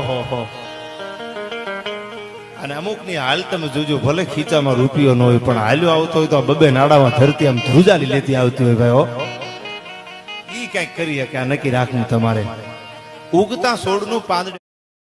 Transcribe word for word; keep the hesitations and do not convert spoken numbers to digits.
હો. અને અમુક ની હાલ તમે જોજો, ભલે ખીચામાં રૂપિયો ન હોય પણ હાલ્યો આવતો હોય તો બબે નાડામાં ધરતી આમ ધ્રુજાલી લેતી આવતી હોય ભાઈ. હો ઈ કઈક કરીએ કે આ નક્કી રાખવું તમારે. ઉગતા છોડનું પાંદડું